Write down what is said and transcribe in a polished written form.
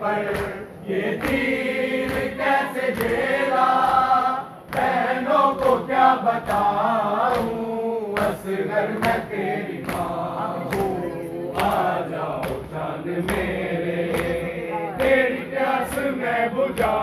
पर ये तीर कैसे झेला, बहनों को क्या बताऊं, असगर मैं तेरी माँ हूँ। आ जाओ चांद मेरे, तेरी प्यास मैं बुझा